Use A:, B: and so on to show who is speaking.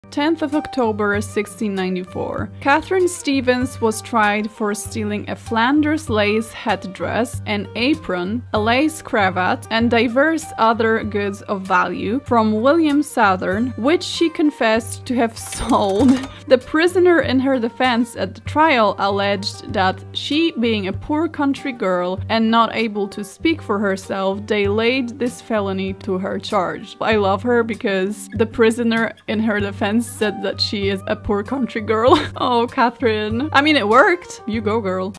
A: 10th of October 1694. Catherine Stevens was tried for stealing a Flanders lace headdress, an apron, a lace cravat, and diverse other goods of value from William Southern, which she confessed to have sold. The prisoner in her defense at the trial alleged that she, being a poor country girl and not able to speak for herself, they laid this felony to her charge. I love her because the prisoner in her defense said that she is a poor country girl. Oh, Catherine. I mean, it worked. You go, girl.